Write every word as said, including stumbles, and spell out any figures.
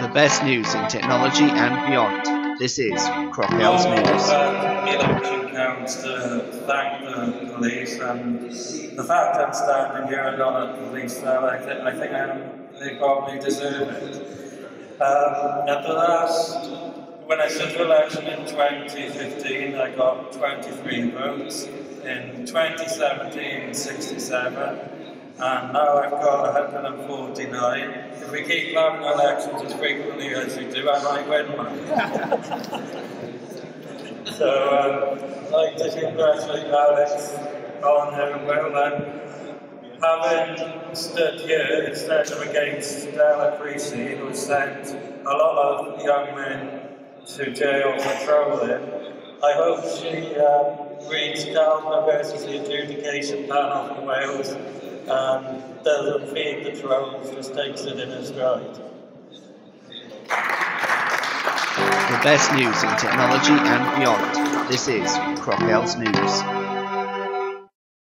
The best news in technology and beyond. This is Crockel's News. Election counts to thank the police, and the fact I'm standing here and not at the police cell, I, th I think I'm, they probably deserve it. Um, at the last, when I stood for election in twenty fifteen, I got twenty-three votes. In twenty seventeen, sixty-seven. And now I've got one hundred forty-nine. If we keep having elections as frequently as we do, I might win one. So um, I'd like to congratulate Alex on her well, and having stood here instead of against Stella Creasy, who sent a lot of young men to jail for trolling. I hope she um, reads Gallagher versus the Adjudication Panel for Wales and doesn't feed the trolls, just takes it in her stride. The best news in technology and beyond. This is Crockel's News.